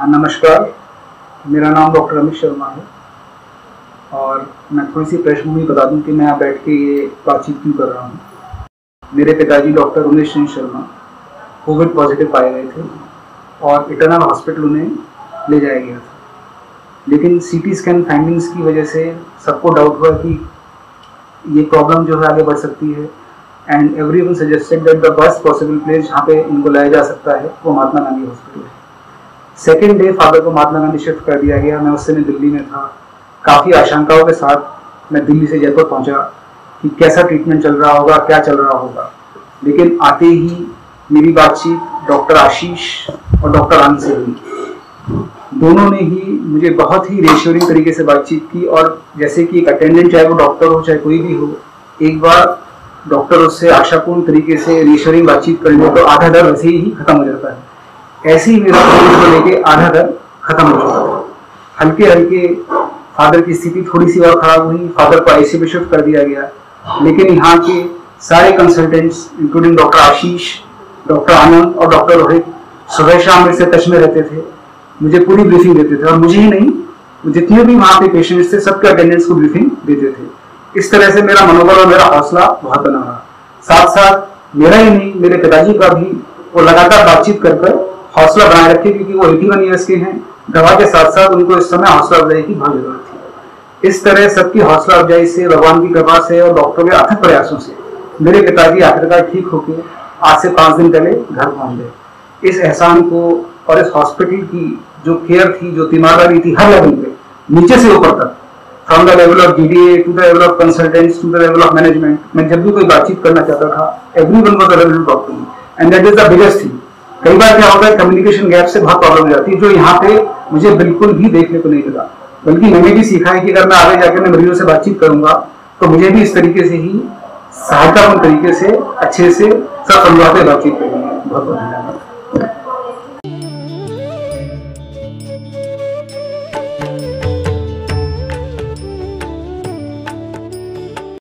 नमस्कार, मेरा नाम डॉक्टर अमित शर्मा है और मैं थोड़ी सी पृष्ठभूमि बता दूं कि मैं यहाँ बैठ के ये बातचीत क्यों कर रहा हूँ। मेरे पिताजी doctor Umesh Singh Sharma Covid positive पाए गए थे और इटर्नल हॉस्पिटल उन्हें ले जाया गया था, लेकिन सीटी स्कैन फाइंडिंग्स की वजह से सबको डाउट हुआ कि ये प्रॉब्लम जो है आगे बढ़ सकती है and everyone suggested that the best possible place जहाँ पे इनको लाया जा सकता है वो महात्मा गांधी हॉस्पिटल है। सेकेंड डे फादर को महात्मा गांधी शिफ्ट कर दिया गया। मैं उस समय दिल्ली में था। काफ़ी आशंकाओं के साथ मैं दिल्ली से जयपुर पहुंचा कि कैसा ट्रीटमेंट चल रहा होगा, क्या चल रहा होगा। लेकिन आते ही मेरी बातचीत डॉक्टर आशीष और डॉक्टर आनंद से हुई। दोनों ने ही मुझे बहुत ही रेश्योरिंग तरीके से बातचीत की और जैसे कि एक अटेंडेंट चाहे वो डॉक्टर हो चाहे कोई भी हो, एक बार डॉक्टर उससे आशापूर्ण तरीके से रेश्योरिंग बातचीत कर ले तो आधा डर वैसे ही खत्म हो जाता है। ऐसे ही मेरा कोविड को लेके आधा डर खत्म हो चुका था। हल्के हल्के फादर की स्थिति थोड़ी सी और खराब हुई, फादर को आईसीयू में शिफ्ट कर दिया गया, लेकिन यहाँ के सारे consultants including doctor Ashish, doctor Anand और डॉक्टर रोहित सुबह शाम मेरे से टच में रहते थे, मुझे पूरी ब्रीफिंग देते थे और मुझे ही नहीं जितने भी वहाँ पे पेशेंट्स थे सबके अटेंडेंट्स को ब्रीफिंग देते थे। इस तरह से मेरा मनोबल और मेरा हौसला बहुत बना रहा। साथ साथ मेरा ही नहीं, मेरे पिताजी का भी वो लगातार बातचीत कर हौसला बनाए रखे, क्योंकि वो 81 ईयर्स के हैं। दवा के साथ साथ उनको इस समय हौसला अफजाई की बहुत जरूरत थी। इस तरह सबकी हौसला अफजाई से, भगवान की कृपा से और डॉक्टरों के अथक प्रयासों से मेरे पिताजी आखिरकार ठीक होकर आज से 5 दिन पहले घर पहुंच गए। इस एहसान को और इस हॉस्पिटल की जो केयर थी, जो तीमारदारी थी हर लेवल पे, नीचे से ऊपर तक, from the level of GDA to the level of consultants to the level of management, मैं जब भी कोई बातचीत करना चाहता था everyone was available to talk to me and that is the biggest thing. कई बार क्या होता है, कम्युनिकेशन गैप से बहुत प्रॉब्लम हो जाती है, जो यहाँ पे मुझे बिल्कुल भी देखने को नहीं मिला। बल्कि मैंने भी सीखा है कि अगर मैं आगे जाकर मैं मरीजों से बातचीत करूंगा तो मुझे भी इस तरीके से ही सहायतापूर्ण तरीके से अच्छे से सब समझाते बातचीत करेंगे। बहुत बहुत धन्यवाद।